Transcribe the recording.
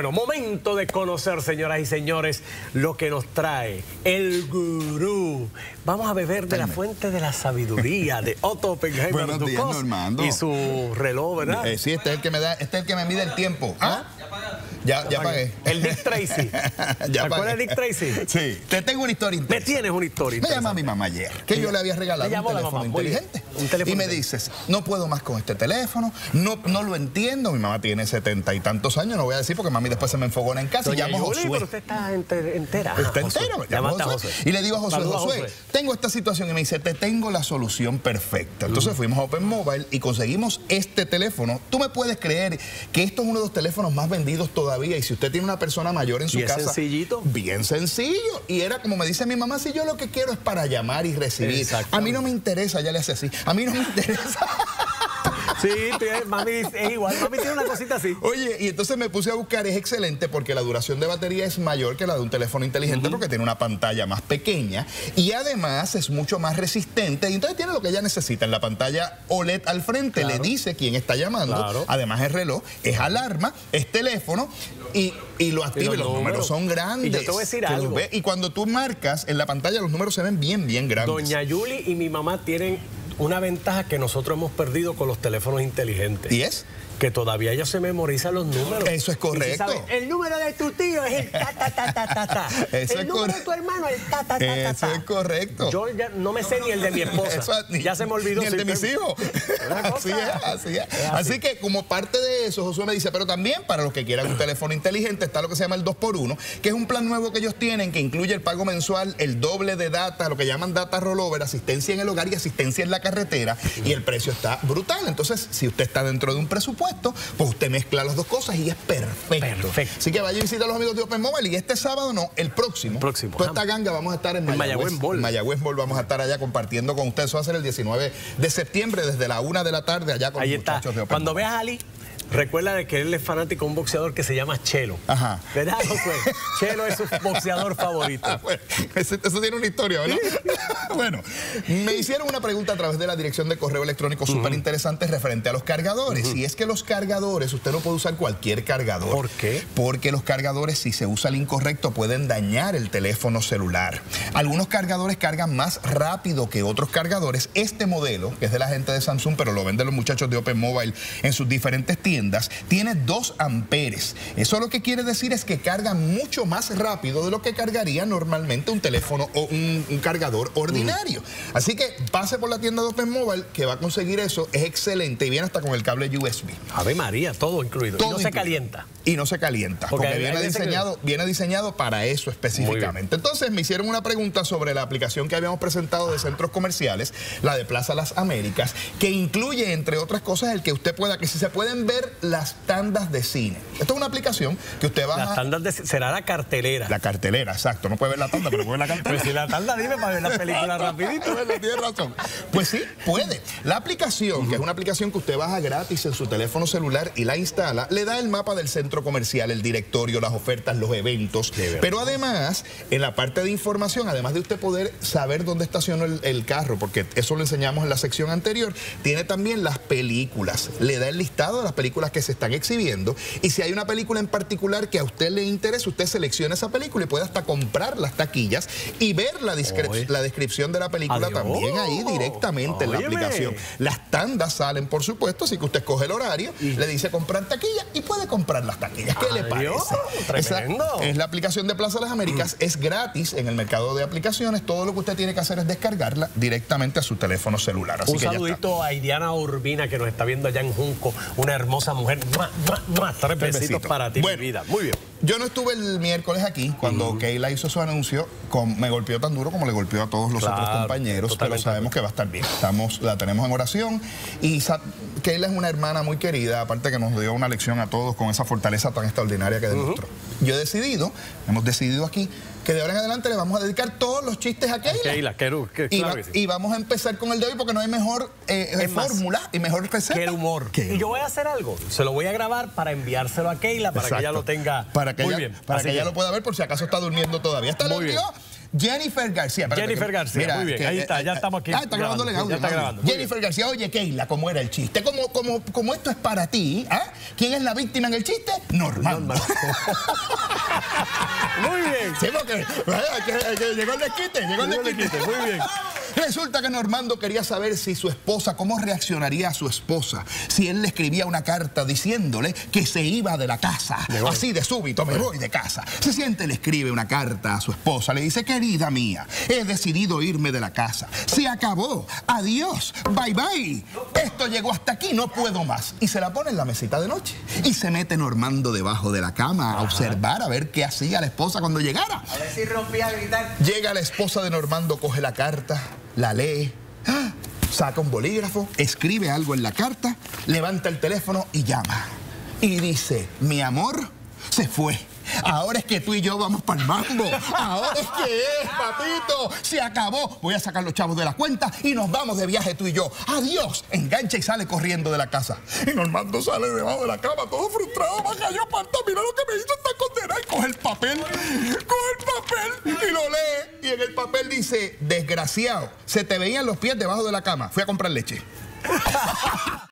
Bueno, momento de conocer, señoras y señores, lo que nos trae el gurú. Vamos a beber de la fuente de la sabiduría de Otto Oppenheimer. Buenos días, Normando. Y su reloj, ¿verdad? Sí, este es el que me da, este es el que me mide el tiempo. ¿Ah? Ya pagué. El Dick Tracy. ¿Te acuerdas de Dick Tracy? Sí. Te tengo una historia interesante. Me tienes una historia Me llama mi mamá ayer, que yo le había regalado un teléfono inteligente. Y me dices, no puedo más con este teléfono, no lo entiendo. Mi mamá tiene 70 y tantos años, no voy a decir porque mami después se me enfogona en casa. Doña Y llamo a Josué. Pero usted está entera. Está entero. Llamo a Josué. Y le digo a Josué, Josué, tengo esta situación. Y me dice, te tengo la solución perfecta. Entonces fuimos a Open Mobile y conseguimos este teléfono. Tú me puedes creer que esto es uno de los teléfonos más vendidos todavía. Y si usted tiene una persona mayor en su casa, sencillito. Bien sencillo. Y era como me dice mi mamá, si yo lo que quiero es para llamar y recibir. A mí no me interesa, ya le hace así. A mí no me interesa. Sí, mami es igual, mami tiene una cosita así. Oye, y entonces me puse a buscar, es excelente porque la duración de batería es mayor que la de un teléfono inteligente porque tiene una pantalla más pequeña y además es mucho más resistente y entonces tiene lo que ella necesita en la pantalla OLED al frente, le dice quién está llamando, además es reloj, es alarma, es teléfono y lo activa, y los números son grandes. Y yo te voy a decir algo. Y cuando tú marcas en la pantalla los números se ven bien grandes. Doña Yuli y mi mamá tienen una ventaja que nosotros hemos perdido con los teléfonos inteligentes. ¿Y es? Que todavía ellos se memorizan los números. Eso es correcto. Si el número de tu tío es el ta. Eso el número de tu hermano es el ta. Eso es correcto. Yo ya no me sé ni el de mi esposa. Ya se me olvidó. Ni el de mis hijos. Así es. Así que como parte de eso, Josué me dice, pero también para los que quieran un teléfono inteligente está lo que se llama el 2x1, que es un plan nuevo que ellos tienen que incluye el pago mensual, el doble de data, lo que llaman data rollover, asistencia en el hogar y asistencia en la carretera, y el precio está brutal. Entonces, si usted está dentro de un presupuesto, pues usted mezcla las dos cosas y es perfecto. Así que vaya y visita a los amigos de Open Mobile y este sábado no, el próximo. Toda esta ganga vamos a estar en Mayagüez Mall. En Mayagüez Mall vamos a estar allá compartiendo con ustedes. Eso va a ser el 19 de septiembre desde la 1 de la tarde allá con los muchachos de Open Mobile. Cuando veas a Ali, recuerda de que él es fanático de un boxeador que se llama Chelo. Ajá. ¿Verdad, Josué? Chelo es su boxeador favorito. Bueno, eso tiene una historia, ¿verdad? Bueno, me hicieron una pregunta a través de la dirección de correo electrónico súper interesante referente a los cargadores. Y es que los cargadores, usted no puede usar cualquier cargador. ¿Por qué? Porque los cargadores, si se usa el incorrecto, pueden dañar el teléfono celular. Algunos cargadores cargan más rápido que otros cargadores. Este modelo, que es de la gente de Samsung, pero lo venden los muchachos de Open Mobile en sus diferentes tiendas, tiene 2 amperes. Eso lo que quiere decir es que carga mucho más rápido de lo que cargaría normalmente un teléfono o un cargador ordinario. Así que pase por la tienda de Open Mobile que va a conseguir eso, es excelente y viene hasta con el cable USB. Ave María, todo incluido. Todo y no se calienta. Y no se calienta, porque viene diseñado para eso específicamente. Entonces me hicieron una pregunta sobre la aplicación que habíamos presentado de centros comerciales, la de Plaza Las Américas, que incluye, entre otras cosas, el que usted pueda, que si se pueden ver las tandas de cine. Esto es una aplicación que usted va Las tandas de será la cartelera. La cartelera, exacto. No puede ver la tanda, pero puede ver la cartelera. Pues si la tanda, dime para ver la película rapidito. Tiene razón. Pues sí, puede. La aplicación, que es una aplicación que usted baja gratis en su teléfono celular y la instala, le da el mapa del centro comercial, el directorio, las ofertas, los eventos. Pero además, en la parte de información, además de usted poder saber dónde estacionó el carro, porque eso lo enseñamos en la sección anterior, tiene también las películas. Le da el listado de las películas que se están exhibiendo y si hay una película en particular que a usted le interesa, usted selecciona esa película y puede hasta comprar las taquillas y ver la descripción de la película también ahí directamente en la aplicación. Las tandas salen, por supuesto, así que usted coge el horario, le dice comprar taquilla y puede comprar las taquillas. ¿Qué le parece? Es la aplicación de Plaza Las Américas, es gratis en el mercado de aplicaciones, todo lo que usted tiene que hacer es descargarla directamente a su teléfono celular. Así un que saludito a Idiana Urbina que nos está viendo allá en Junco, una hermosa mujer. 3 besitos para ti, mi vida. Muy bien. Yo no estuve el miércoles aquí cuando Keila hizo su anuncio, me golpeó tan duro como le golpeó a todos los otros compañeros, pero sabemos que va a estar bien. La tenemos en oración y Keila es una hermana muy querida, aparte que nos dio una lección a todos con esa fortaleza tan extraordinaria que demostró. Hemos decidido aquí que de ahora en adelante le vamos a dedicar todos los chistes a Keila. Y vamos a empezar con el de hoy porque no hay mejor fórmula y mejor receta que el humor. Y yo voy a hacer algo, se lo voy a grabar para enviárselo a Keila para que ella lo tenga para que ella lo pueda ver por si acaso está durmiendo todavía. Hasta luego. Jennifer García. Jennifer García, mira, muy bien, ahí está, ya estamos aquí. Está grabando el audio. Ya está grabando. Jennifer García, oye, Keila, ¿cómo era el chiste? Como esto es para ti, ¿ah? ¿Quién es la víctima en el chiste? Normando. Muy bien. Sí, porque llegó el desquite, muy bien. Resulta que Normando quería saber si su esposa, cómo reaccionaría a su esposa si él le escribía una carta diciéndole que se iba de la casa. Así de súbito, me voy de casa. Se siente, le escribe una carta a su esposa, le dice: querida mía, he decidido irme de la casa. Se acabó. Adiós. Bye bye. Esto llegó hasta aquí, no puedo más. Y se la pone en la mesita de noche. Y se mete Normando debajo de la cama a observar, a ver qué hacía la esposa cuando llegara. A ver si rompía a gritar. Llega la esposa de Normando, coge la carta, la lee, saca un bolígrafo, escribe algo en la carta, levanta el teléfono y llama. Y dice: mi amor, se fue. Ahora es que tú y yo vamos para el mambo. Ahora es que es, papito. Se acabó. Voy a sacar los chavos de la cuenta y nos vamos de viaje tú y yo. Adiós. Engancha y sale corriendo de la casa. Y Normando sale debajo de la cama, todo frustrado. Baja yo, parta, mira lo que me hizo esta condena. Y coge el papel y lo lee. Y en el papel dice: desgraciado, se te veían los pies debajo de la cama. Fui a comprar leche.